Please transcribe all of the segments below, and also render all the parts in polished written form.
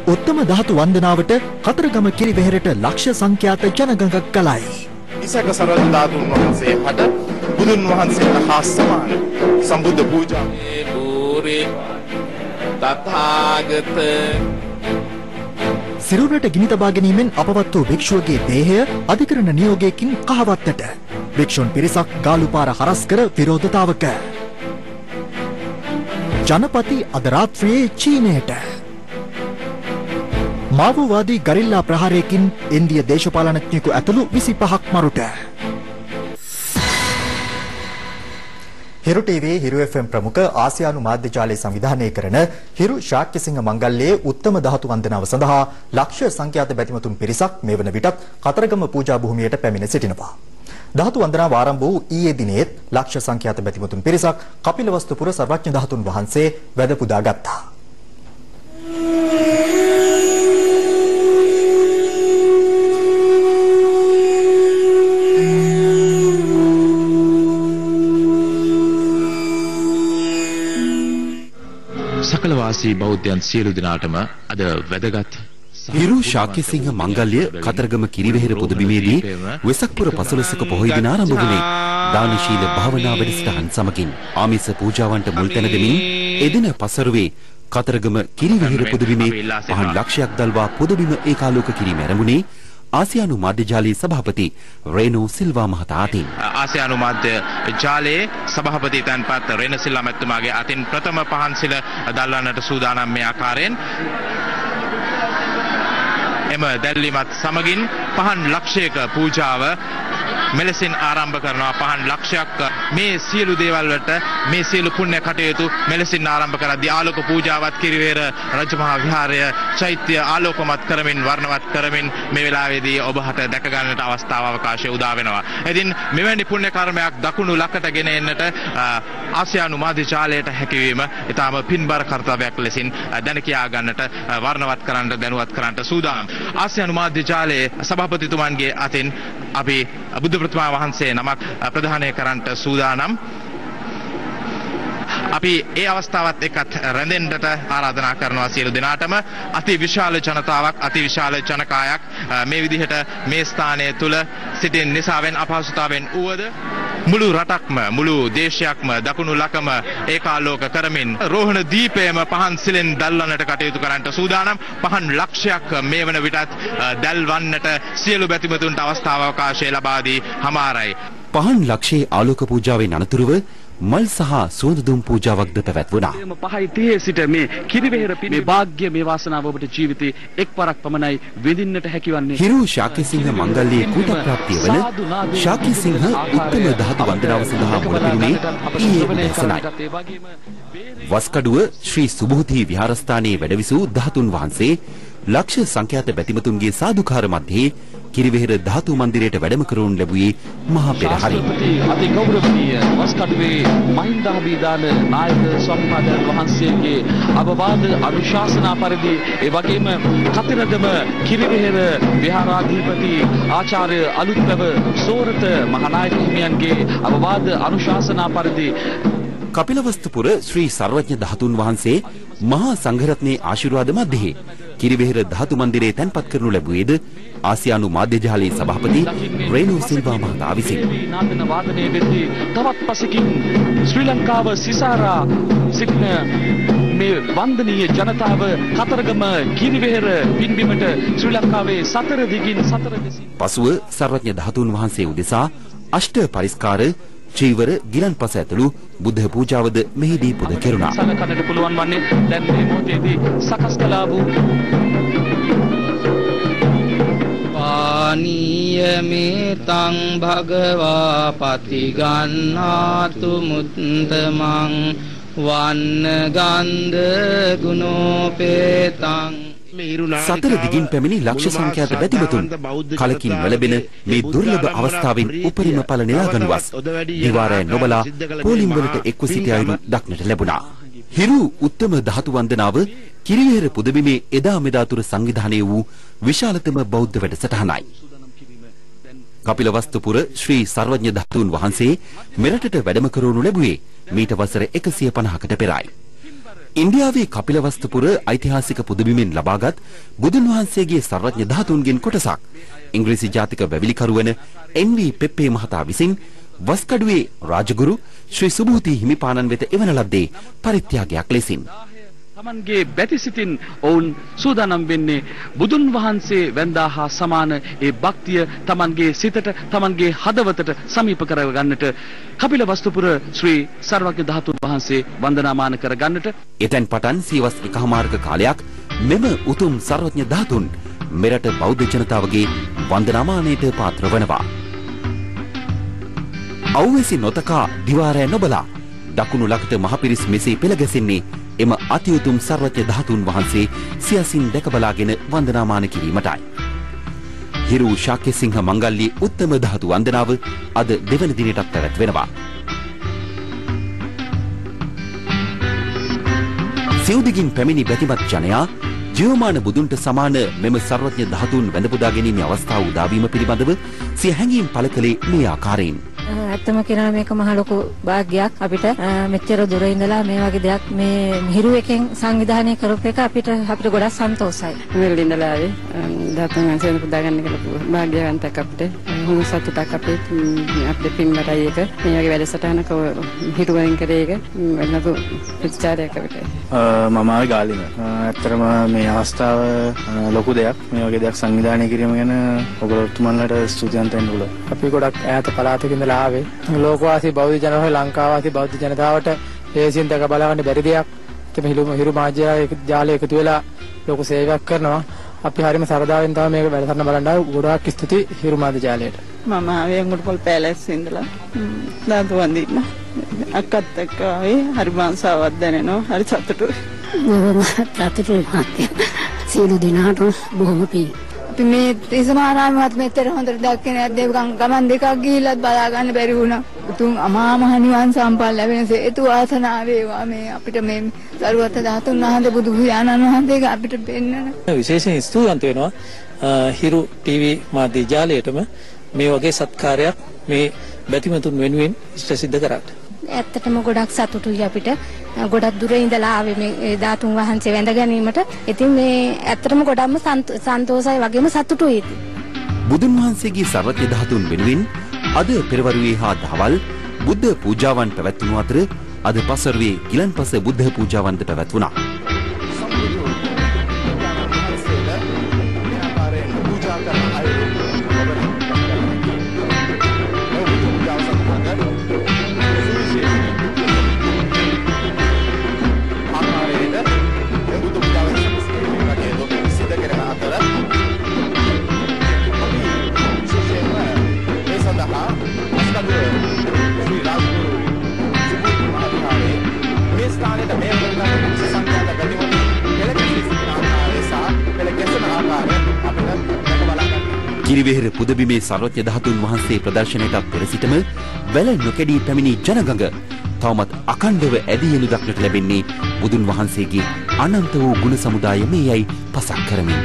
උත්තම ධාතු වන්දනාවට කතරගම කිරිවෙහෙරට ලක්ෂ සංඛ්‍යාත ජනගහනක් කළයි. ඉසක සරල ධාතුන් වහන්සේ හට බුදුන් වහන්සේට හා සමාන සම්බුද්ධ පූජා තථාගත සිරුරට ගිනි තබා ගැනීමෙන් අපවත් වූ භික්ෂුවගේ දේහය අධිකරණ නියෝගයකින් කහවත්තට. භික්ෂුන් පිරිසක් ගාලුපාර හරස් කර විරෝධතාවක. ජනපති අද රාත්‍රියේ චීනයට. මාවෝවාදී ගරිල්ලා ප්‍රහාරයකින් ඉන්දිය දේශපාලනඥයෙකු ඇතුළු 25ක් මරුට. හිරු ටීවී හිරු FM ප්‍රමුඛ ආසියානු මාධ්‍ය ජාලය සංවිධානය කරන හිරු ශාක්‍යසිංහ මංගල්‍යයේ උත්තම ධාතු වන්දනාව සඳහා ලක්ෂ සංඛ්‍යාත බැතිමතුන් පිරිසක් මේ වන විටත් කතරගම පූජා භූමියට පැමිණ සිටිනවා. ධාතු වන්දනාව ආරම්භ වූ ඊයේ දිනේත් ලක්ෂ සංඛ්‍යාත බැතිමතුන් පිරිසක් කපිලවස්තුපුර සර්වඥ ධාතුන් වහන්සේ වැඳ පුදා ගත්තා. සකලවාසී බෞද්ධයන් සියලු දෙනාටම අද වැදගත් හිරු ශාක්‍යසිංහ මංගල්‍ය කතරගම කිරිවෙහෙර පුදබිමේදී වෙසක් පුර 15ක පොහොය දින ආරම්භ වුණේ දානශීල භාවනා වැඩසටහන් සමගින් ආමිස පූජාවන්ට මුල් තැන දෙමින් එදින පසරුවේ කතරගම කිරිවෙහෙර පුදබිමේ පහන් ලක්ෂයක් දල්වා පුදබිම ඒකාලෝක කිරීම ආරම්භුණේ ආසියානු මාධ්‍ය ජාලයේ සභාපති රේනෝ සිල්වා මහතා අතින්. ආසියානු මාධ්‍ය ජාලයේ සභාපති තන්පත් රේනෝ සිල්වා මහත්මයාගේ අතින් ප්‍රථම පහන්සිල දල්වන්නට සූදානම් මේ ආකාරයෙන් එම දැල්වීමත් සමගින් පහන් ලක්ෂයක පූජාව මෙලෙසින් ආරම්භ කරනවා. පහන් ලක්ෂයක් මේ සියලු දේවල් වලට මේ සියලු පුණ්‍ය කටයුතු මෙලෙසින් ආරම්භ කරද්දී ආලෝක පූජාවත් කිරිවෙහෙර රජමහා විහාරය චෛත්‍ය ආලෝකමත් කරමින් වර්ණවත් කරමින් මේ වෙලාවේදී ඔබට දැක ගන්නට අවස්ථාව අවකාශය උදා වෙනවා. ඉතින් මෙවැනි පුණ්‍ය කර්මයක් දකුණු ලකට ගෙන එන්නට ආසියානු මාධ්‍ය ජාලයට හැකියවීම ඊටාම පින්බර කර්තව්‍යයක් ලෙසින් දැන කියා ගන්නට වර්ණවත් කරන්නට දැනුවත් කරන්නට සූදානම්. ආසියානු මාධ්‍ය ජාලයේ සභාපතිතුමන්ගේ අතින් අපි බුද්ධ ප්‍රතිමා වහන්සේ නමක් ප්‍රදානය කරන්නට සූදානම්. අපි ඒ අවස්ථාවත් එක්කත් රැඳෙන්නට ආරාධනා කරනවා සියලු දෙනාටම. අති විශාල ජනතාවක් අති විශාල ජනකායක් මේ විදිහට මේ ස්ථානය තුල සිටින නිසාවෙන් අපහසුතාවෙන් වුවද මුළු රටක්ම මුළු දේශයක්ම දකුණු ලකම ඒකාලෝක කරමින් රෝහණ දීපයම පහන් සිලෙන් දැල්වන්නට කටයුතු කරන්නට සූදානම්. පහන් ලක්ෂයක් මේ වන විටත් දැල්වන්නට සියලු බැතිමතුන්ට අවස්ථාව අවකාශය ලබා දී හමාරයි. පහන් ලක්ෂයේ ආලෝක පූජාවෙන් අනතුරුව මල් සහ සුවඳ දුම් පූජාවක්ද පැවැත්වුණා. 5:30 සිට මේ කිරිවෙහෙර මේ වාග්ය මේ වාසනාව ඔබට ජීවිතේ එක්වරක් පමණයි විඳින්නට හැකිවන්නේ. හිරු ශාක්‍යසිංහ මංගල්‍යයේ කූට ප්‍රාප්තිය වන ශාක්‍යසිංහ උත්තම ධාතු වන්දනාව සඳහා මුලපිරුණේ ඊයේ උදෑසනයි. වස්කඩුව ශ්‍රී සුභූති විහාරස්ථානයේ වැඩවිසූ ධාතුන් වහන්සේ ලක්ෂ සංඛ්‍යාත බැතිමතුන්ගේ සාදුකාර මැද්දේ කිරිවෙහෙර ධාතු මන්දිරයට වැඩම කරවනු ලැබුවේ මහා පෙරහරින්. අති ගෞරවනීය වස්කඩුවේ මහින්දාභිදාන නායක ස්වාමීන් වහන්සේගේ අවවාද අනුශාසනා පරිදි ඒ වගේම කතරගම කිරිවෙහෙර විහාරාධිපති ආචාර්ය අලුත්පැව සෝරත මහානායක හිමියන්ගේ අවවාද අනුශාසනා පරිදි කපිලවස්තුපුර ශ්‍රී සර්වඥ ධාතුන් වහන්සේ මහා සංඝරත්නයේ ආශිර්වාද මැද්දේ කිරිවෙහෙර ධාතු මන්දිරයේ තැන්පත් කරනු ලැබුවේද ආසියානු මාධ්‍ය ජාලයේ සභාපති රේනෝ සිල්වා මහතා විසින්. නාදන වාදනයේ වෙද්දී තවත් පසකින් ශ්‍රී ලංකාව සිසාරා සිටින මේ වන්දනීය ජනතාව කතරගම කිරිවෙහෙර පින්බිමට ශ්‍රී ලංකාවේ සතර දිගින් සතර දෙසින් පසුව සර්වඥ ධාතුන් වහන්සේ උදෙසා අෂ්ට පරිස්කාර චීවර ගිලන්පස ඇතුළු බුද්ධ පූජාවද මෙහිදී පුද කෙරුණා. සලකන්නට පුළුවන් වන්නේ දැන් මේ මොහොතේදී සකස් කළා වූ පානීය මේතං භගවා පතිගන්නාතු මුත්තමං වන්න ගන්ධ ගුණෝපේතං. සතර දිගින් පැමිණි ලක්ෂ සංඛ්‍යාත බැතිමතුන් කලකින් වැළබෙන මේ දුර්ලභ අවස්ථාවෙන් උපරිම ඵල නෙලා ගනුවස් දිවාරය නොබලා පෝලිම් වලට එක්ව සිටි අයුරු දක්නට ලැබුණා. හිරු උත්තම ධාතු වන්දනාව කිරිවෙහෙර පුදබිමේ එදා මෙදා තුර සංවිධානය වූ විශාලතම බෞද්ධ වැඩසටහනයි. කපිලවස්තුපුර ශ්‍රී සර්වඥ ධාතුන් වහන්සේ මෙරටට වැඩම කරවනු ලැබුවේ මීට වසර 150කට පෙරයි. ඉන්දියාවේ කපිලවස්තුපුර ඓතිහාසික පුදබිමෙන් ලබාගත් බුදුන් වහන්සේගේ සර්වඥ ධාතුන්ගෙන් කොටසක් ඉංග්‍රීසි ජාතික වැවිලිකරු වන එන්.වී. පෙප්පේ මහතා විසින් වස්කඩුවේ රාජගුරු ශ්‍රී සුභූති හිමිපාණන් වෙත එවන ලද්දේ පරිත්‍යාගයක් ලෙසින්. තමන්ගේ බැති සිතින් ඔවුන් සූදානම් වෙන්නේ බුදුන් වහන්සේ වැඳා හා සමාන ඒ භක්තිය තමන්ගේ සිතට තමන්ගේ හදවතට සමීප කරගන්නට කපිලවස්තුපුර ශ්‍රී සර්වඥ ධාතුන් වහන්සේ වන්දනාමාන කරගන්නට එතෙන් පටන් සියවස් එකහමාරක කාලයක් මෙම උතුම් සර්වඥ ධාතුන් මෙරට බෞද්ධ ජනතාවගේ වන්දනාමානයට පාත්‍ර වනවා. අවැසි නොතකා දිවාරය නොබලා දකුණු ළකට මහපිරිස් මෙසේ පෙළ ගැසෙන්නේ එම අතිඋතුම් සර්වඥ ධාතුන් වහන්සේ සියසින් දැක බලාගෙන වන්දනාමාන කිරීමටයි. හිරු ශාක්‍යසිංහ මංගල්‍යයේ උත්තම ධාතු වන්දනාව අද දෙවන දිනටත් පැවැත්වෙනවා. සිව්දිගින් පැමිණි බැතිමත් ජනයා ජීවමාන බුදුන්ට සමාන මෙම සර්වඥ ධාතුන් වැඳ පුදා ගැනීමේ අවස්ථාව උදාවීම පිළිබඳව සිය හැඟීම් පළ කළේ මේ ආකාරයෙන්. ඇත්තම කියනවා මේක මහ ලොකු භාග්යක් අපිට මෙච්චර දුර ඉඳලා මේ වගේ දෙයක් මේ හිරු එකෙන් සංවිධානය කරපු එක අපිට ගොඩක් සන්තෝෂයි. මෙල්ල ඉඳලා ආවේ ධාතුන් වහන්සේ පුදා ගන්න කියලා භාග්‍යවන්තක් අපිට. හොඳ සතුටක් අපේ පින්වටයි එක මේ වගේ වැඩසටහනක හිරු වලින් කරේ එක ලොකු ප්‍රතිචාරයක් අපිට. මම ආවේ ගාලින. ඇත්තටම මේ අවස්ථාව ලොකු දෙයක්. මේ වගේ දෙයක් සංවිධානය කිරීම ගැන ඔයගොල්ලෝතුමන්ලට ස්තුතිවන්ත වෙන්න පුළුවන්. අපි ගොඩක් ඈත පළාතක ඉඳලා ආවේ ලෝකවාසී බෞද්ධ ජනතාව ලංකාවාසී බෞද්ධ ජනතාවට හේසින් දැක බලගන්න බැරි දෙයක්. එතම හිරු මාධ්‍යාලය එකතු වෙලා ලොකු සේවයක් කරනවා. අපි හරියම සරදාවෙන් තමයි මේක වැඩසටහන බලන්න ආවේ. ගොඩාක් ස්තුති හිරු මාධ්‍යාලයට. මම ආවේ අඟුරුපොල් පැලස් ඉඳලා ධාතු වන්දින්න. අක්කත් එක්ක ආවේ හරි මාංශාවක් දැනෙනවා. හරි සතුටුයි. සතුටුයි මාත්‍ය. සියලු දෙනාට බොහොම පිං. අපි මේ තිසමාරාමවත් මෙතර හොඳට දැක්කේ නැද්ද? ගමන් දෙකක් ගිහිල්ලත් බලා ගන්න බැරි වුණා. උතුම් අමා මහ නිවන් සම්පල් ලැබෙන හේතු වාසනා වේවා මේ අපිට මේ සරුවත ධාතුන් වහන්සේ බුදු පියාණන් වහන්සේගේ අපිට පෙන්නන. විශේෂයෙන් ස්තුතිවන්ත වෙනවා හිරු ටීවී මාධ්‍ය ජාලයටම මේ වගේ සත්කාරයක් මේ බැතිමතුන් වෙනුවෙන් ඉෂ්ට සිද්ධ කරාට. ඇත්තටම ගොඩක් සතුටුයි අපිට. ගොඩක් දුර ඉඳලා ආවේ මේ ධාතුන් වහන්සේ වැඳ ගැනීමට. ඉතින් මේ ඇත්තටම ගොඩක්ම සන්තෝෂයි වගේම සතුටුයි. බුදුන් වහන්සේගේ සර්වඥ ධාතුන් වෙනුවෙන් අද පෙරවරුවේ හා දහවල් බුද්ධ පූජාවන් පැවැත්වුණු අතර අද පසරුවේ ගිලන්පස බුද්ධ පූජාවන්ද පැවැත්වුණා. කිරිවෙහෙර පුදබිමේ සර්වඥ ධාතුන් වහන්සේ ප්‍රදර්ශනයටත් පෙර සිටම වැල නොකැඩී පැමිණි ජනගඟ තවමත් අඛණ්ඩව ඇදී යනු දක්නට ලැබෙන්නේ බුදුන් වහන්සේගේ අනන්ත වූ ගුණ සමුදාය මේයයි පසක් කරමින්.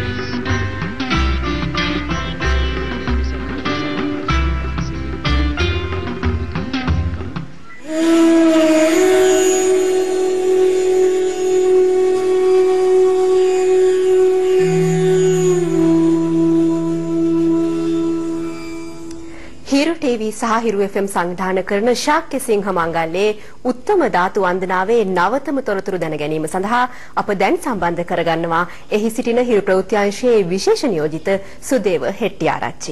සහ හිරු FM සංවිධානය කරන ශාක්‍යසිංහ මංගල්‍යයේ උත්තම ධාතු වන්දනාවේ නවතම තොරතුරු දැන ගැනීම සඳහා අප දැන් සම්බන්ධ කරගන්නවා එහි සිටින හිරු ප්‍රවෘත්තිංශයේ විශේෂ නියෝජිත සුදේව හෙට්ටිආරච්චි.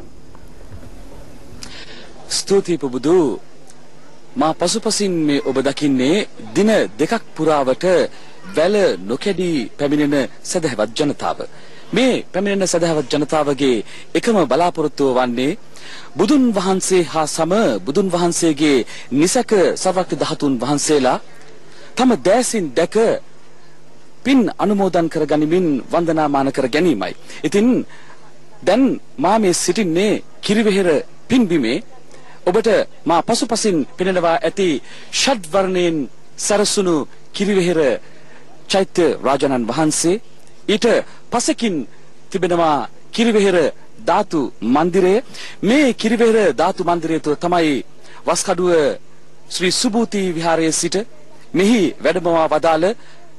ස්තුතියි පුබුදු. මා පසුපසින් මේ ඔබ දකින්නේ දින දෙකක් පුරාවට වැල නොකැඩී පැමිණෙන සදහවත් ජනතාව. මේ පැමිණෙන සදහවත් ජනතාවගේ එකම බලාපොරොත්තුව වන්නේ බුදුන් වහන්සේ හා සම බුදුන් වහන්සේගේ නිසක සර්වඥ ධාතුන් වහන්සේලා තම දැසින් දැක පින් අනුමෝදන් කර ගනිමින් වන්දනාමාන කර ගැනීමයි. ඉතින් දැන් මා මේ සිටින්නේ කිරිවෙහෙර පින්බිමේ. ඔබට මා පසුපසින් පෙනෙනවා ඇති ෂඩ් වර්ණයෙන් සරසුණු කිරිවෙහෙර චෛත්‍ය රාජානන් වහන්සේ. ඊට පසකින් තිබෙනවා කිරිවෙහෙර ධාතු මන්දිරය. මේ කිරිවෙහෙර ධාතු මන්දිරය තුළ තමයි වස්කඩුව ශ්‍රී සුභූති විහාරයේ සිට මෙහි වැඩමවා වදාළ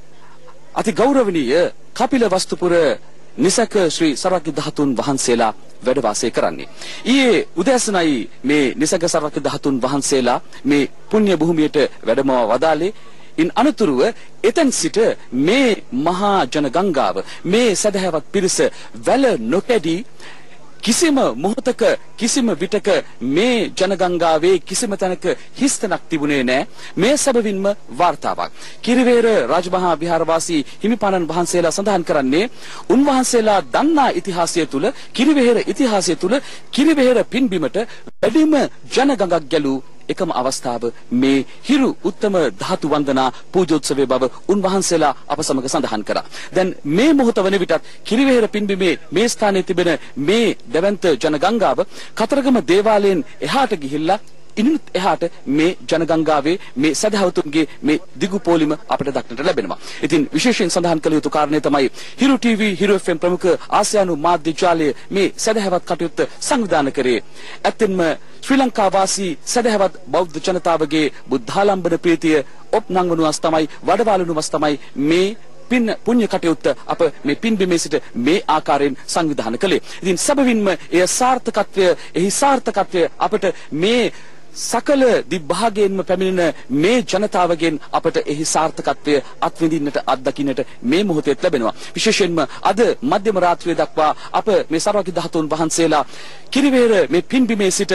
අති ගෞරවනීය කපිල වස්තුපුර නිසක ශ්‍රී සර්වඥ ධාතුන් වහන්සේලා වැඩ වාසය කරන්නේ. ඊයේ උදෑසනයි මේ නිසක සර්වඥ ධාතුන් වහන්සේලා මේ පුණ්‍ය භූමියට වැඩම වදාලේ. ඉන් අනතුරුව එතෙන් සිට මේ මහා ජන ගංගාව මේ සදහැවත් පිරිස වැල නොකැඩී කිසිම මොහොතක කිසිම විටක මේ ජනගංගාවේ කිසිම තැනක හිස්තනක් තිබුණේ නැහැ. මේ සැබවින්ම වාර්තාවක්. කිරිවේර රාජමහා විහාරවාසී හිමිපාණන් වහන්සේලා සඳහන් කරන්නේ උන්වහන්සේලා දන්නා ඉතිහාසය තුල කිරිවේර ඉතිහාසය තුල කිරිවේර පින්බිමට වැඩිම ජනගඟක් ගැලූ එකම අවස්ථාව මේ හිරු උත්තම ධාතු වන්දනා පූජෝත්සවයේ බව උන්වහන්සේලා අප සමග සඳහන් කරා. දැන් මේ මොහොත වන විටත් කිරිවෙහෙර පින්බිමේ මේ ස්ථානයේ තිබෙන මේ දැවැන්ත ජනගංගාව කතරගම දේවාලයෙන් එහාට ගිහිල්ලා ඉනුත් එහාට මේ ජනගංගාවේ මේ සදහවතුන්ගේ මේ දිගු පොලිම අපිට දක්නට ලැබෙනවා. ඉතින් විශේෂයෙන් සඳහන් කළ යුතු කාරණේ තමයි හිරු ටීවී හිරු FM ප්‍රමුඛ ආසියානු මාධ්‍ය ජාලය මේ සදහවත් කටයුත්ත සංවිධානය කරේ. ඇත්තෙන්ම ශ්‍රී ලංකා වාසී සදහවත් බෞද්ධ ජනතාවගේ බුද්ධාලම්බන ප්‍රීතිය ඔප්නංවනුවස් තමයි වඩවාලනුවස් තමයි මේ පුණ්‍ය කටයුත්ත අප මේ පින්බිමේ සිට මේ ආකාරයෙන් සංවිධානය කළේ. ඉතින් සැබවින්ම එය සාර්ථකත්වය එහි සාර්ථකත්වය අපට මේ සකල දිභාගයෙන්ම පැමිණෙන මේ ජනතාවගෙන් අපට එහි සාර්ථකත්වය අත්විඳින්නට අත්දකින්නට මේ මොහොතේ ලැබෙනවා. විශේෂයෙන්ම අද මධ්‍යම රාත්‍රිය දක්වා අප මේ සර්වඥ ධාතුන් වහන්සේලා කිරිවෙහෙර මේ පින්බිමේ සිට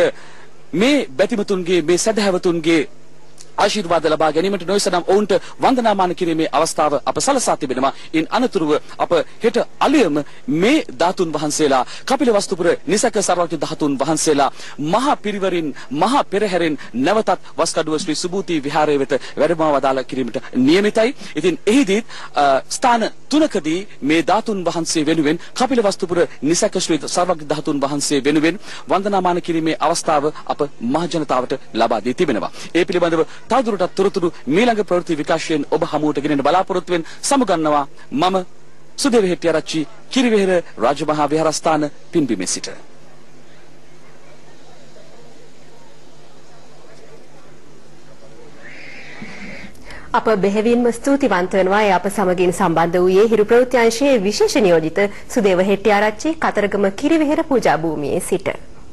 මේ බැතිමතුන්ගේ මේ සදහැවතුන්ගේ ආශිර්වාද ලබා ගැනීමට නොයසනම් ඔවුන්ට වන්දනාමාන කිරීමේ අවස්ථාව අප සලසා තිබෙනවා. ඉන් අනතුරුව අප හෙට අලුයම මේ ධාතුන් වහන්සේලා කපිල වස්තුපුර නිසක සර්වඥ ධාතුන් වහන්සේලා මහා පිරිවරින් මහා පෙරහැරෙන් නැවතත් වස්කඩුව ශ්‍රී සුබූති විහාරයේ වෙත වැඩම වදාළ කිරීමට නියමිතයි. ඉතින් එහිදී ස්ථාන තුනකදී මේ ධාතුන් වහන්සේ වෙනුවෙන් කපිල වස්තුපුර නිසක ශ්‍රී සර්වඥ ධාතුන් වහන්සේ වෙනුවෙන් වන්දනාමාන කිරීමේ අවස්ථාව අප මහ ජනතාවට ලබා දී තිබෙනවා. ඒ පිළිබඳව තවදුරටත් තොරතුරු මීළඟ ප්‍රවෘත්ති විකාශයෙන් ඔබ හමුවට ගෙනෙන බලාපොරොත්තු වෙන සමුගන්නවා මම සුදේව හෙට්ටිආරච්චි කිරිවෙහෙර රාජමහා විහාරස්ථාන පින්බිමේ සිට. අප බෙහෙවින්ම ස්තුතිවන්ත වෙනවා අප සමගින් සම්බන්ධ වූයේ හිරු ප්‍රවෘත්ති අංශයේ විශේෂ නියෝජිත සුදේව හෙට්ටිආරච්චි කතරගම කිරිවෙහෙර පූජා භූමියේ සිට.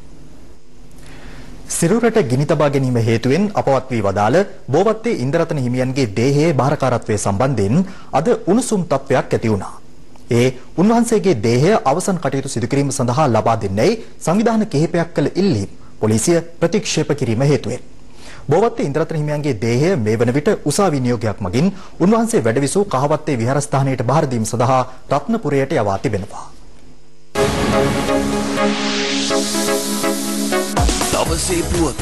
සිරුරට ගිනි තබා ගැනීම හේතුවෙන් අපවත් වී වදාළ බෝවත්තේ ඉන්දරතන හිමියන්ගේ දේහයේ භාරකාරත්වයේ සම්බන්ධයෙන් අද උණුසුම් තත්ත්වයක් ඇති වුණා. ඒ උන්වහන්සේගේ දේහය අවසන් කටයුතු සිදු කිරීම සඳහා ලබා දෙන්නයි සංවිධාන කිහිපයක් කළ ඉල්ලීම් පොලිසිය ප්‍රතික්ෂේප කිරීම හේතුවෙන්. බෝවත්තේ ඉන්දරතන හිමියන්ගේ දේහය මේ වන විට උසාවි නියෝගයක් මගින් උන්වහන්සේ වැඩවිසූ කහවත්තේ විහාරස්ථානයට බාර දීම සඳහා රත්නපුරයට යවා තිබෙනවා. දවසේ පුවත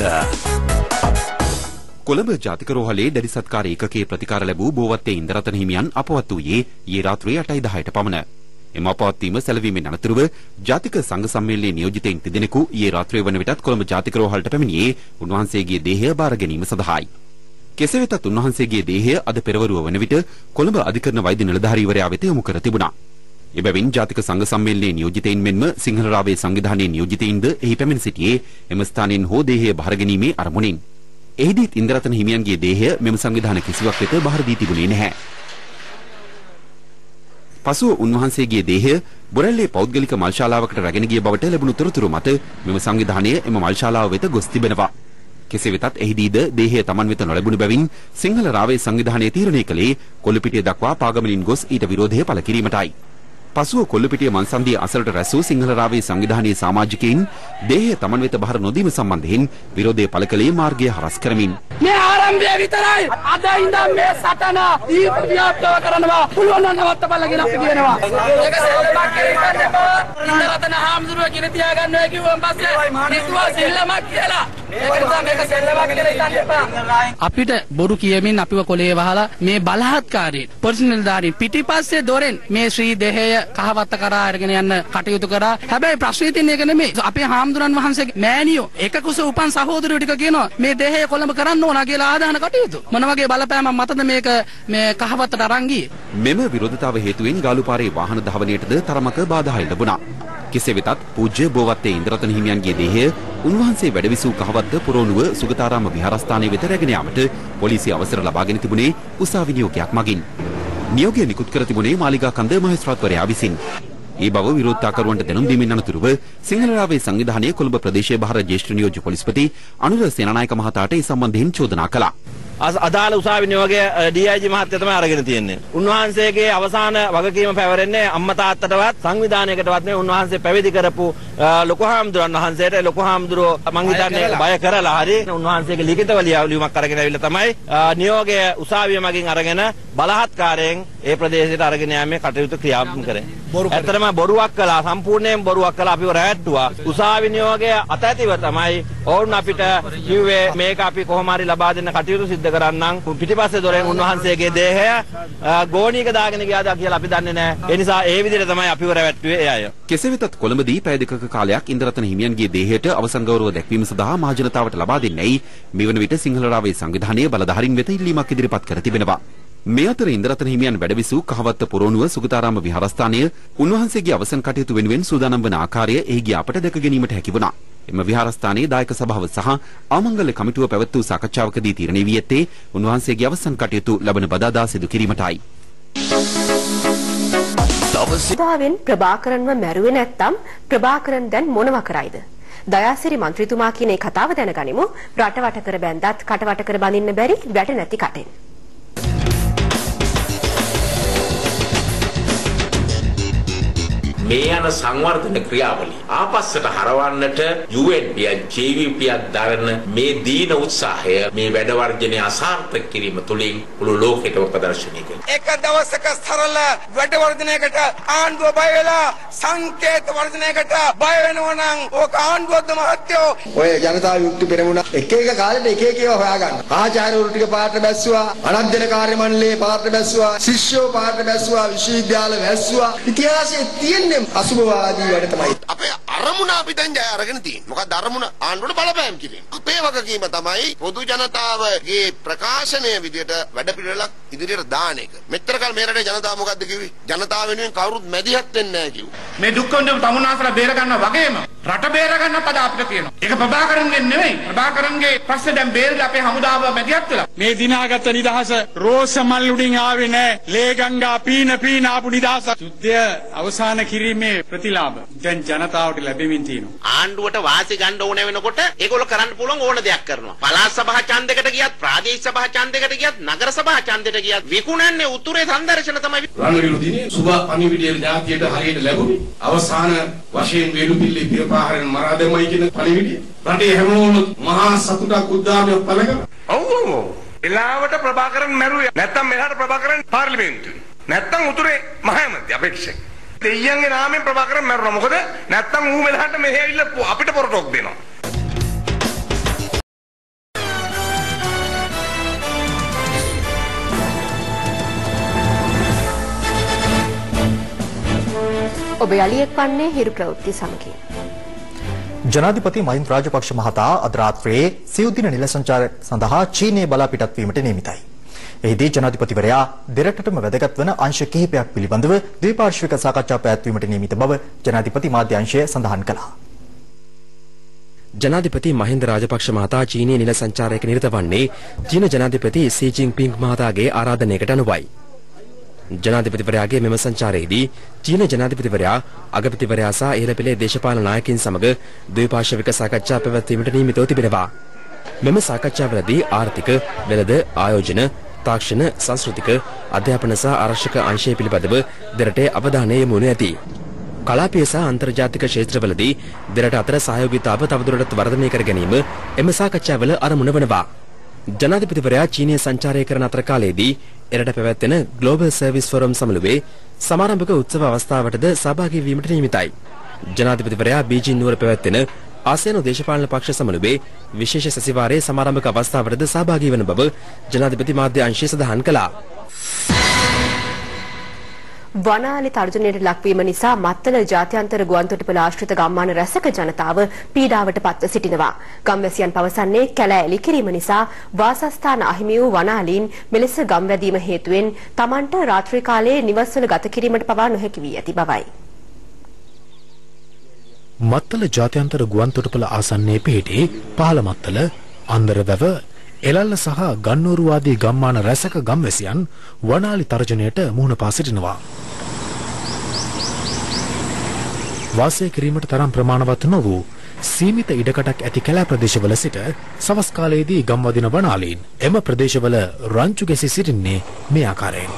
කොළඹ ජාතික රෝහලේ දැඩි සත්කාර ඒකකයේ ප්‍රතිකාර ලැබූ බෝවත්තේ ඉන්දරතන හිමියන් අපවත් වූයේ ඊයේ රාත්‍රියේ 8:10ට පමණ. එම අපවත් වීම සැලවීමෙන් අනතුරුව ජාතික සංඝ සම්මේලනයේ නියෝජිතයින් තිදෙනෙකු ඊයේ රාත්‍රියේ වන විටත් කොළඹ ජාතික රෝහලට පැමිණියේ උන්වහන්සේගේ දේහය බාර ගැනීම සඳහායි. කෙසේ වෙතත් උන්වහන්සේගේ දේහය අද පෙරවරුව වන විට කොළඹ අධිකරණ වෛද්‍ය නිලධාරීවරයා වෙත යොමු කර තිබුණා. එබැවින් ජාතික සංඝ සම්මේලනයේ නියෝජිතයින් මෙන්ම සිංහල රාවයේ සංවිධානයේ නියෝජිතයින්ද එහි පැමිණ සිටියේ එම ස්ථානයෙන් හෝ දේහය බාර ගැනීමේ අරමුණින්. එහිදීත් ඉන්දරතන හිමියන්ගේ දේහය මෙම සංවිධාන කිසිවක් වෙත බාර දී තිබුණේ නැහැ. පසුව උන්වහන්සේගේ දේහය බොරැල්ලේ පෞද්ගලික මල්ශාලාවකට රැගෙන ගිය බවට ලැබුණු තොරතුරු මත මෙම සංවිධානය එම මල්ශාලාව වෙත ගොස් තිබෙනවා. කෙසේ වෙතත් එහිදීද දේහය Taman වෙත නොලැබුණු බැවින් සිංහල රාවයේ සංවිධානය තීරණය කළේ කොල්ලපිටිය දක්වා පාගමනින් ගොස් ඊට විරෝධය පළ කිරීමටයි. පසුව කොල්ලපිටිය මන්සන්දිය අසලට රැස් වූ සිංහල රාවයේ සංවිධානයේ සමාජිකයින් දේහය Taman වෙත බහර නොදීම සම්බන්ධයෙන් විරෝධය පළ කළේ මාර්ගය හරස් කරමින්. මේ ආරම්භය විතරයි. අද ඉඳන් මේ සටන දීප්තියත්ව කරනවා. පුළුවන් නම් නවත්තපල්ලා අපි කියනවා. ඒක සෙල්ලමක් කරන්න එපා. ඉන්දරතන හාමුදුරුවෝ කිරි තියා ගන්නවා කිව්වන් පස්සේ නිතුවා සෙල්ලමක් කියලා. ඒක නිසා මේක සෙල්ලමක් කියලා හිතන්න එපා. අපිට බොරු කියමින් අපිව කොලේ වහලා මේ බලහත්කාරී පර්සනල්දාරි පිටිපස්සේ දොරෙන් මේ ශ්‍රී දේහය කහවත්ත කරා අරගෙන යන්න කටයුතු කරා. හැබැයි ප්‍රශ්නේ තියෙන්නේ ඒක නෙමෙයි. අපේ හාමුදුරන් වහන්සේගේ මෑණියෝ එක කුස උපන් සහෝදරයෝ ටික කියනවා මේ දේහය කොළඹ කරන්න ඕන කියලා ආදාන කටයුතු. මොන වගේ බලපෑමක් මතද මේක මේ කහවත්තට අරන් ගියේ? මෙම විරෝධතාව හේතුවෙන් ගාලුපාරේ වාහන ධාවනයටද තරමක බාධා ලැබුණා. කෙසේ වෙතත් පූජ්‍ය බෝවත්තේ ඉන්දරතන හිමියන්ගේ දේහය උන්වහන්සේ වැඩවිසූ කහවත්ත පුරෝණුව සුගතාරාම විහාරස්ථානයේ වෙත රැගෙන යාමට පොලිසිය අවසර ලබාගෙන තිබුණේ උසාවි නියෝගයක් මගින්. නියෝගය නිකුත් කර තිබුණේ මාලිගා කන්ද මහේස්ත්‍රාත්වරයා විසින්. ඒ බව විරෝධතාකරුවන්ට දැනුම් දීමෙන් අනතුරුව සිංහලරාවේ සංවිධානයේ කොළඹ ප්‍රදේශීය භාර ජ්‍යෙෂ්ඨ නියෝජ්‍ය පොලිස්පති අනුර සේනානායක මහතාට ඒ සම්බන්ධයෙන් චෝදනා කළා. අදාළ උසාවි නියෝගයේ DIG මහත්තයා තමයි අරගෙන තියෙන්නේ. උන්වහන්සේගේ අවසාන වගකීම පැවරෙන්නේ අම්මා තාත්තටවත් සංවිධානයකටවත් නෙවෙයි උන්වහන්සේ පැවිදි කරපු ලොකු හාමුදුරන් වහන්සේට. ලොකු හාමුදුරුවෝ මං හිතන්නේ බය කරලා හරි උන්වහන්සේගේ ලිඛිතව ලියුමක් අරගෙන ආවිල්ලා තමයි නියෝගය උසාවිය මගින් අරගෙන බලහත්කාරයෙන් ඒ ප්‍රදේශයට අරගෙන යෑමේ කටයුතු ක්‍රියාත්මක කරේ. ඇත්තටම බොරුවක් කළා, සම්පූර්ණයෙන් බොරුවක් කළා, අපිව රැවට්ටුවා. උසාවි නියෝගය අතැතිව තමයි ඔවුන් අපිට කිව්වේ මේක අපි කොහොම හරි ලබා දෙන්න කටයුතු සිදු කරන්නම්. පිටිපස්සේ දොරෙන් උන්වහන්සේගේ දේහය ගෝණීක දාගෙන ගියාද කියලා අපි දන්නේ නැහැ. ඒ නිසා ඒ විදිහට තමයි අපිව රැවට්ටුවේ ඒ අය. කෙසේ වෙතත් කොළඹදී පැය දෙකක කාලයක් ඉන්දරතන හිමියන්ගේ දේහයට අවසන් ගෞරව දැක්වීම සඳහා මහජනතාවට ලබා දෙන්නයි මෙවන විට සිංහලරාවේ සංවිධානයේ බලධාරීන් වෙත ඉල්ලීමක් ඉදිරිපත් කර තිබෙනවා. මේ අතර ඉන්දරතන හිමියන් වැඩවිසූ කහවත්ත පොරොණුව සුගතාරාම විහාරස්ථානය උන්වහන්සේගේ අවසන් කටයුතු වෙනුවෙන් සූදානම් වන ආකාරය එහි ගිය අපට දැක ගැනීමට හැකි වුණා. එම විහාරස්ථානයේ දායක සභාව සහ ආමංගල්‍ය කමිටුව පැවැත් වූ සාකච්ඡාවකදී තීරණය වී ඇත්තේ උන්වහන්සේගේ අවසන් කටයුතු ලබන බදාදා සිදු කිරීමටයි. දවසෙන් ප්‍රභාකරන්ව මැරුවේ නැත්තම් ප්‍රභාකරන් දැන් මොනවා කරයිද? දයාසිරි මන්ත්‍රීතුමා කියන ඒ කතාව දැනගනිමු. රටවට කර බැන්දත් කටවට කර බඳින්න බැරි වැට නැති කටෙන්. මේ යන සංවර්ධන ක්‍රියාවලිය ආපස්සට හරවන්නට UNP JVP දරන මේ දීන උත්සාහය මේ වැඩ වර්ජනය අසාර්ථක කිරීම තුළින් මුළු ලෝකෙටම ප්‍රදර්ශනය කළා. එක දවසක සරල වැඩ වර්ධනයකට ආණ්ඩුව බය වෙලා සංකේත වර්ධනයකට බය වෙනවා නම් ඕක ආණ්ඩුවක්ද මහත්තයෝ? ඔය ජනතා විමුක්ති පෙරමුණ එක එක කාලෙට එක එක ඒවා හොයාගන්න. ආචාර්යවරු ටික පාට බැස්සුවා, අනධ්‍යයන කාර්ය මණ්ඩලයේ පාට බැස්සුවා, ශිෂ්‍යෝ පාට බැස්සුවා, විශ්වවිද්‍යාල වැස්සුවා. ඉතිහාසයේ තියෙන අසුභවාදී වැඩ තමයි. අපේ අරමුණ අපි දැන් ජය අරගෙන තියෙන්නේ. මොකක්ද අරමුණ? ආණ්ඩුවට බලපෑම් කිරීම. අපේ වගකීම තමයි පොදු ජනතාවගේ ප්‍රකාශනය විදියට වැඩ පිළිවෙලක් ඉදිරියට දාන එක. මෙච්චර කල් මේ රටේ ජනතාව මොකද්ද කිව්වේ? ජනතාව වෙනුවෙන් කවුරුත් මැදිහත් වෙන්නේ නැහැ කිව්වා. මේ දුක් විඳින තමුන්නාසලා බේර ගන්නවා වගේම රට බේර ගන්නත් අද අපිට තියෙනවා. ඒක ප්‍රභාකරන්ගේ නෙවෙයි. ප්‍රභාකරන්ගේ ප්‍රශ්නේ දැන් බේරලා අපේ හමුදාව මැදිහත් වෙලා. මේ දිනාගත නිදහස රෝස මල් උඩින් ආවේ නැහැ. ලේ ගංගා පීන ආපු නිදහස. යුද්ධය අවසන් කිරීමේ ප්‍රතිලාභ දැන් ජනතාවට ලැබෙමින් තියෙනවා. ආණ්ඩුවට වාසි ගන්න ඕන වෙනකොට ඒගොල්ලෝ කරන්න පුළුවන් ඕන දෙයක් කරනවා. පළාත් සභා ඡන්දයකට ගියත්, ප්‍රාදේශීය සභා ඡන්දයකට ගියත්, නගර සභා ඡන්දයට ගියත් විකුණන්නේ උතුරේ සංදර්ශන තමයි. රණවිරු දිනේ සුබ පණිවිඩය ජාතියට හරියට ලැබුණේ. අවසාන වශයෙන් වේලුපිල්ලේ පිරපාරෙන් මරා දැමයි කියන පණිවිඩය. රටේ හැමෝම මහා සතුටක් උද්දාමයක් පළ කරා. ඔව්. එලාවට ප්‍රභාකරන් මැරුවේ. නැත්තම් මෙහාට ප්‍රභාකරන් පාර්ලිමේන්තුවේ. නැත්තම් උතුරේ මහමැති අපේක්ෂක. දෙයියන්ගේ නාමයෙන් ප්‍රභාකරන් මැරුණා. මොකද නැත්තම් ඌ මෙලහට මෙහෙ ඇවිල්ලා අපිට පොරටොක් දෙනවා. ඔබ යලියෙක් වන්නේ හිරු ප්‍රවෘත්ති සමගින්. ජනාධිපති මහින්ද රාජපක්ෂ මහතා අද රාත්‍රියේ සිව්දින නිල සංචාරය සඳහා චීනයේ බලා පිටත් වීමට නියමිතයි. එහිදී ජනාධිපතිවරයා දෙරටටම වැදගත් වන අංශ කිහිපයක් පිළිබඳව ද්විපාර්ශ්වික සාකච්ඡා පැවැත්වීමට නියමිත බව ජනාධිපති මාධ්‍ය අංශය සඳහන් කළා. ජනාධිපති මහින්ද රාජපක්ෂ මහතා චීනයේ නිල සංචාරයක නිරත වන්නේ චීන ජනාධිපති සී ජින්පිං මහතාගේ ආරාධනයකට අනුවයි. ජනාධිපතිවරයාගේ මෙම සංචාරයේදී චීන ජනාධිපතිවරයා අගපතිවරයා සහ ඉහළ පෙළේ දේශපාලන නායකයින් සමග ද්විපාර්ශ්වික සාකච්ඡා පැවැත්වීමට නියමිතව තිබෙනවා. මෙම සාකච්ඡාවලදී ආර්ථික, වෙළඳ, ආයෝජන, තාක්ෂණ, සංස්කෘතික, අධ්‍යාපන සහ ආරක්ෂක අංශය පිළිබඳව දෙරටේ අවධානය යොමු වනු ඇති. කලාපීය සහ අන්තර්ජාතික ක්ෂේත්‍රවලදී දෙරට අතර සහයෝගීතාව තවදුරටත් වර්ධනය කර ගැනීම එම සාකච්ඡාවල අරමුණ වනවා. ජනාධිපතිවරයා චීනයේ සංචාරය කරන අතර කාලයේදී එරට පැවැත්වෙන ග්ලෝබල් සර්විස් ෆෝරම් සමුළුවේ සමාරම්භක උත්සව අවස්ථාවටද සහභාගී වීමට නියමිතයි. ජනාධිපතිවරයා බීජිං නුවර පැවැත්වෙන ආසියානු දේශපාලන පක්ෂ සමුළුවේ විශේෂ සැසිවාරයේ සමාරම්භක අවස්ථාවටද සහභාගී වන බව ජනාධිපති මාධ්‍ය අංශය සඳහන් කළා. වනාලි තර්ජනයට ලක්වීම නිසා මත්තල ජාත්‍යන්තර ගුවන්තොටුපළ ආශ්‍රිත ගම්මාන රැසක ජනතාව පීඩාවට පත්ව සිටිනවා. ගම්වැසියන් පවසන්නේ කැලෑ එලි කිරීම නිසා වාසස්ථාන අහිමි වූ වනාලීන් මෙලෙස ගම්වැදීම හේතුවෙන් තමන්ට රාත්‍රී කාලයේ නිවස්වල ගත කිරීමට පවා නොහැකි වී ඇති බවයි. මත්තල ජාත්‍යන්තර ගුවන්තොටුපළ ආසන්නයේ පිහිටි පහළ මත්තල, අන්දරවැව, එළල්ල සහ ගන්නෝරු ආදී ගම්මාන රැසක ගම්වැසියන් වනාලි තර්ජනයට මුහුණ පා සිටිනවා. වාසය කිරීමට තරම් ප්‍රමාණවත් නොවූ සීමිත ඉඩකඩක් ඇති කැලෑ ප්‍රදේශවල සිට සවස් කාලයේදී ගම්වදින වනාලීන් එම ප්‍රදේශවල රංචු ගැසී සිටින්නේ මේ ආකාරයෙන්.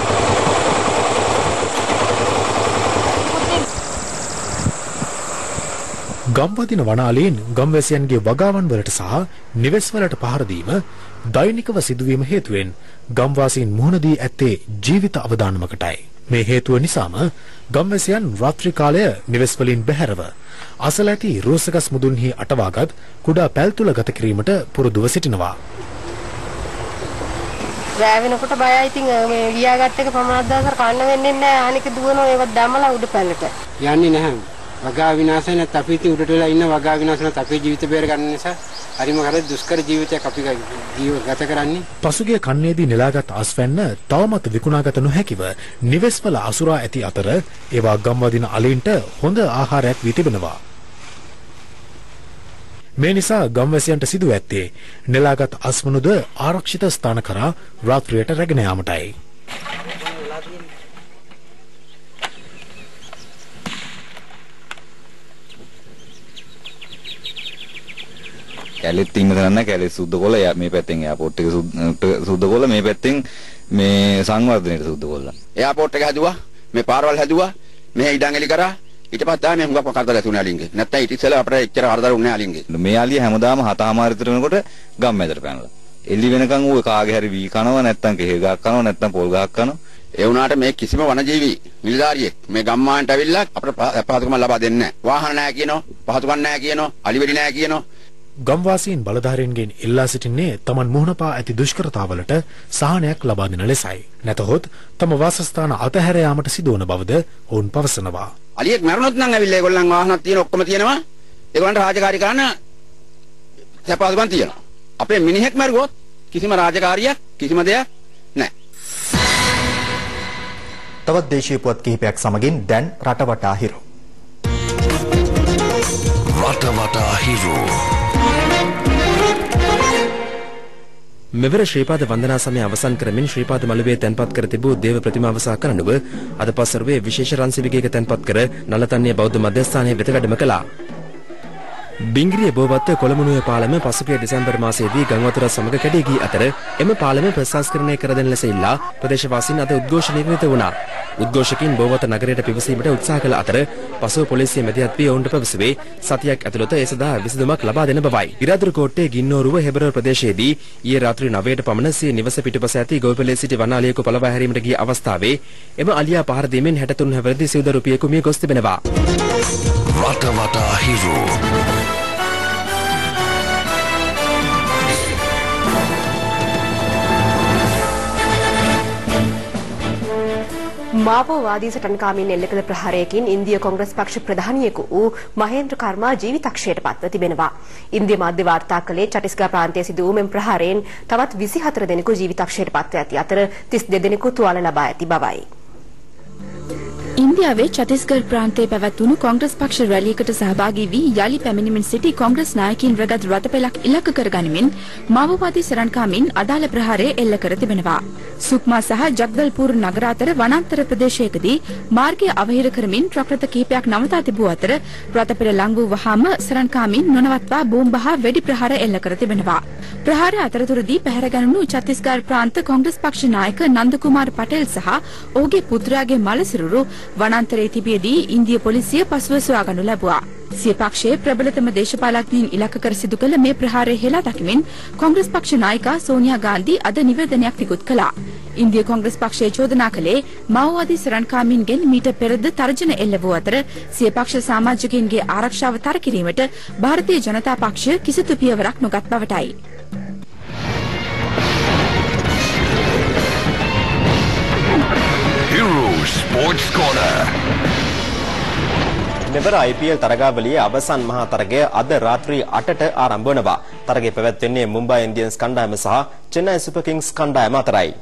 ගම්වදින වනාලීන් ගම්වැසියන්ගේ වගාවන් වලට සහ නිවෙස් වලට පහර දීම දෛනිකව සිදුවීම හේතුවෙන් ගම්වාසීන් මුහුණ දී ඇත්තේ ජීවිත අවදානමකටයි. මේ හේතුව නිසාම ගම්වැසියන් රාත්‍රී කාලය නිවෙස් වලින් බැහැරව අසල ඇති රෝසගස් මුදුන්හි අටවාගත් කුඩා පැල් තුල ගත කිරීමට පුරුදුව සිටිනවා. රෑ වෙනකොට බයයි. ඉතින් මේ ගියාගත් එක පමණක් දවසක් කන්න වෙන්නේ නැහැ. අනික දුවනවා ඒවත් දැම්මලා උඩ පැලට. යන්නේ නැහැ. වගා විනාශය නැත් අපි ඉතින් උඩට වෙලා ඉන්න වගා විනාශ නැත් අපේ ජීවිත බේර ගන්න නිසා හරිම කරේ දුෂ්කර ජීවිතයක් අපි ගත කරන්නේ. පසුගිය කන්නේදී නෙලාගත් අස්වැන්න තවමත් විකුණාගත නොහැකිව නිවෙස්වල අසුරා ඇති අතර ඒවා ගම්වදින අලීන්ට හොඳ ආහාරයක් වී තිබෙනවා. මේ නිසා ගම්වැසියන්ට සිදු ඇත්තේ නෙලාගත් අස්වනුද ආරක්ෂිත ස්ථාන කරා රාත්‍රියට රැගෙන යාමටයි. කැලෙත් ඉන්න තැන කැලේ සුද්ධ කොළ මේ පැත්තෙන් එයාපෝට් එක සුද්ධ කොළ මේ පැත්තෙන් මේ සංවර්ධනයේ සුද්ධ කොළ. එයාපෝට් එක හැදුවා මේ පාරවල් හැදුවා මෙහෙ ඉඩම් එලි කරා ඊට පස්සේ තමයි හුඟක් කරදර ඇති වුණා අලින්ගේ. නැත්තම් ඊට ඉස්සෙල්ලා අපිට එච්චර කරදර වුණේ නැහැ අලින්ගේ. මේ අලිය හැමදාම 7:00 විතර වෙනකොට ගම් මැදට පැනලා. එල්ලි වෙනකන් ඌ කාගේ හරි වී කනවා නැත්තම් කෙහෙල් ගහක් කනවා නැත්තම් පොල් ගහක් කනවා. ඒ වුණාට මේ කිසිම වනජීවි නිලධාරියෙක් මේ ගම්මානට ඇවිල්ලා අපිට පහසුකම් ලබා දෙන්නේ නැහැ. වාහන නැහැ කියනවා, පහසුකම් නැහැ කියනවා, අලිවෙඩි නැහැ කියනවා. ගම්වාසීන් බලධාරීන්ගෙන් ඉල්ලා සිටින්නේ තමන් මුහුණ පා ඇති දුෂ්කරතාවලට සහනයක් ලබා දෙන ලෙසයි. නැතහොත් තම වාසස්ථාන අතහැර යාමට සිදුවන බවද ඔවුන් පවසනවා. අලියෙක් මැරුණොත් නම් ඇවිල්ලා ඒගොල්ලන් වාහනක් තියෙන ඔක්කොම තියෙනවා. ඒගොල්ලන්ට රාජකාරී කරන්න සපහසුකම් තියෙනවා. අපේ මිනිහෙක් මැරුවොත් කිසිම රාජකාරියක් කිසිම දෙයක් නැහැ. තවත් දේශීය පුවත් කිහිපයක් සමගින් දැන් රටවටා හිරු. රටවටා හිරු. මෙවර ශ්‍රීපාද වන්දනා සමය අවසන් කරමින් ශ්‍රීපාද මළුවේ තැන්පත් කර තිබූ දේව ප්‍රතිමාව සහ කරඬුව අද පස්වරුවේ විශේෂ රන්සිවිගයක තැන්පත් කර නලතන්නිය බෞද්ධ මධ්‍යස්ථානයේ වෙත වැඩම කළා. බිංගිරිය බෝවත්ත කොළඹනුවේ පාලම පසුගිය දෙසැම්බර් මාසයේදී ගංවතුර සමග කැඩී ගිය අතර එම පාලම ප්‍රසංස්කරණය කර දෙන ලෙස ඉල්ලා ප්‍රදේශවාසීන් අද උද්ඝෝෂණයක නිරත වුණා. උද්ඝෝෂකයින් බෝවත්ත නගරයට පිවිසීමට උත්සාහ කළ අතර පසුව පොලිසිය මැදිහත් වී ඔවුන්ට පැවසුවේ සතියක් ඇතුළත ඒ සඳහා විසඳුමක් ලබා දෙන බවයි. ඉරාදුරු කෝට්ටේ ගින්නෝරුව හෙබරවල ප්‍රදේශයේදී ඊයේ රාත්‍රී 9ට පමණ සිය නිවස පිටුපස ඇති ගොවිපළේ සිටි වනාලියෙකු පළවා හැරීමට ගිය අවස්ථාවේ එම අලියා පහර දීමෙන් 63 හැවිරිදි සිවුද රුපියලක මිය ගොස් තිබෙනවා. රටවටා හිරු. මාවෝවාදී සටන්කාමීන් එල්ල කළ ප්‍රහාරයකින් ඉන්දිය කොංග්‍රස් පක්ෂ ප්‍රධානියෙකු වූ මහේන්ද්‍ර කර්මා ජීවිතක්ෂයට පත්ව තිබෙනවා. ඉන්දිය මාධ්‍ය වාර්තා කළේ චටිස්ගා ප්‍රාන්තයේ සිදු වූ මෙම ප්‍රහාරයෙන් තවත් 24 දෙනෙකු ජීවිතක්ෂයට පත්ව ඇති අතර 32 දෙනෙකු තුවාල ලබා ඇති බවයි. ඉන්දියාවේ ඡත්තීස්ගඩ් ප්‍රාන්තයේ පැවැත්වුණු කොංග්‍රස් පක්ෂ රැලියකට සහභාගී වී යලි පැමිණෙමින් සිටි කොංග්‍රස් නායකයින් රැගත් රථපැලක් ඉලක්ක කරගනිමින් මාවෝවාදී සරණකාමීන් අදාළ ප්‍රහාරය එල්ල කර තිබෙනවා. සුක්මා සහ ජග්දල්පූර් නගර අතර වනාන්තර ප්‍රදේශයකදී මාර්ගය අවහිර කරමින් ට්‍රක් රථ කිහිපයක් නවතා තිබූ අතර රථපැල ලං වූ වහාම සරණකාමීන් නොනවත්වා බෝම්බ හා වෙඩි ප්‍රහාර එල්ල කර තිබෙනවා. ප්‍රහාර අතරතුරදී පැහැරගැනුණු ඡත්තීස්ගඩ් ප්‍රාන්ත කොංග්‍රස් පක්ෂ නායක නන්ද කුමාර් පටේල් සහ ඔහුගේ පුත්‍රයාගේ මලසිරුරු වනාන්තරයේ තිබියදී ඉන්දිය පොලිසිය පසුව සොයාගනු ලැබුවා. සිය පක්ෂයේ ප්‍රබලතම දේශපාලඥයින් ඉලක්ක කර සිදු කළ මේ ප්‍රහාරය හෙලා දකිමින් කොංග්‍රස් පක්ෂ නායිකා සෝනියා ගාන්ධි අද නිවේදනයක් නිකුත් කළා. ඉන්දිය කොංග්‍රස් පක්ෂය චෝදනා කළේ මාओवादी සරණකාමීන්ගෙන් මීට පෙරද තර්ජන එල්ල වූ අතර සිය පක්ෂ සමාජිකයින්ගේ ආරක්ෂාව තර කිරීමට ಭಾರತೀಯ ජනතා පක්ෂය කිසිදු පියවරක් නොගත් බවටයි. Hero Sports Corner. මෙවර IPL තරගාවලියේ අවසන් මහා තරගය අද රාත්‍රී 8ට ආරම්භ වනවා. තරගය පැවැත්වෙන්නේ මුම්බයි ඉන්දියන්ස් කණ්ඩායම සහ චෙන්නයි සුපර් කිංස් කණ්ඩායම අතරයි.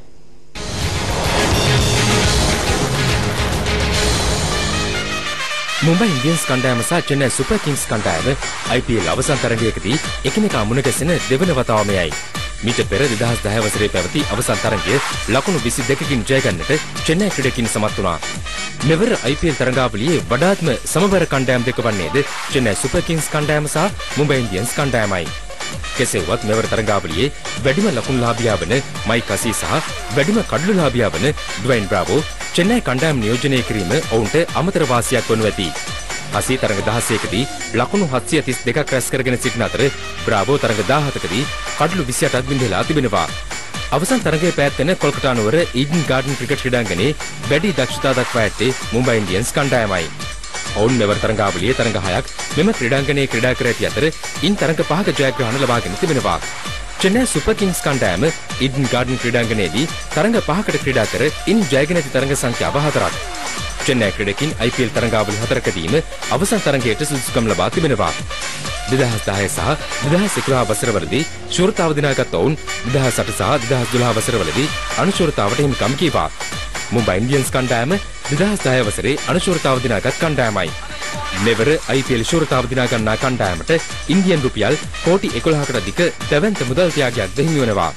මුම්බයි ඉන්දියන්ස් කණ්ඩායම සහ චෙන්නයි සුපර් කිංස් කණ්ඩායම IPL අවසන් තරගයකදී එකිනෙකා මුණ ගැසෙන දෙවන වතාවමයි. මීට පෙර 2010 වසරේ පැවති අවසන් තරගය ලකුණු 22කින් ජය ගන්නට චෙන්නයි ක්‍රීඩකින් සමත් වුණා. මෙවර IPL තරගාවලියේ වඩාත්ම සමබර කණ්ඩායම් දෙක වන්නේද චෙන්නයි සුපර් කිංස් කණ්ඩායම සහ මුම්බයි ඉන්දියන්ස් කණ්ඩායමයි. කෙසේ වුවත් මෙවර තරගාවලියේ වැඩිම ලකුණුලාභියා වන මයික් හසී සහ වැඩිම කඩලුලාභියා වන ඩ්වයින් බ්‍රාවෝ චෙන්නයි කණ්ඩායම් නියෝජනය කිරීම ඔවුන්ට අමතර වාසියක් වනු ඇති. හසී තරග 16කදී ලකුණු 732ක් රැස් කරගෙන සිටින අතර බ්‍රාවෝ තරග 17කදී කඩලු 28ක් බිඳලා තිබෙනවා. අවසන් තරගයේ පැවැත්වෙන කොල්කතා නුවර ඊඩන් ගාඩන් ක්‍රිකට් ක්‍රීඩාංගණයේ වැඩි දක්ෂතා දක්වා ඇත්තේ මුම්බයි ඉන්දියන්ස් කණ්ඩායමයි. ඔවුන් මෙවර තරගාවලියේ තරග 6ක් මෙම ක්‍රීඩාංගණයේ ක්‍රීඩා කර ඇති අතර ඉන් තරග 5ක ජයග්‍රහණ ලබාගෙන තිබෙනවා. චෙන්නයි සුපර් කිංස් කණ්ඩායම ඊඩන් ගාඩන් ක්‍රීඩාංගණයේදී තරග 5කට ක්‍රීඩා කර ඉන් ජයගෙන ඇති තරග සංඛ්‍යාව 4ක්. චෙන්නයි ක්‍රීඩකින් IPL තරගාවලි 4කදීම අවසන් තරගයට සුදුසුකම් ලබා තිබෙනවා. 2010 සහ 2011 වසරවලදී ශූරතාව දිනාගත් ඔවුන් 2008 සහ 2012 වසරවලදී අනුශූරතාවට හිමිකම් කීවා. මුම්බයි ඉන්දියන්ස් කණ්ඩායම 2010 වසරේ අනුශූරතාව දිනාගත් කණ්ඩායමයි. මෙවර IPL ශූරතාව දිනා ගන්නා කණ්ඩායමට ඉන්දියන් රුපියල් කෝටි 11කට අධික දැවැන්ත මුදල් ත්‍යාගයක් ද හිමි වෙනවා.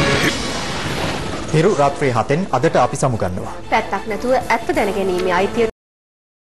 හිරු රාත්‍රී 7න් අදට අපි සමුගන්නවා. පැත්තක් නැතුව ඇත්ත දැනගැනීමේ අයිතිය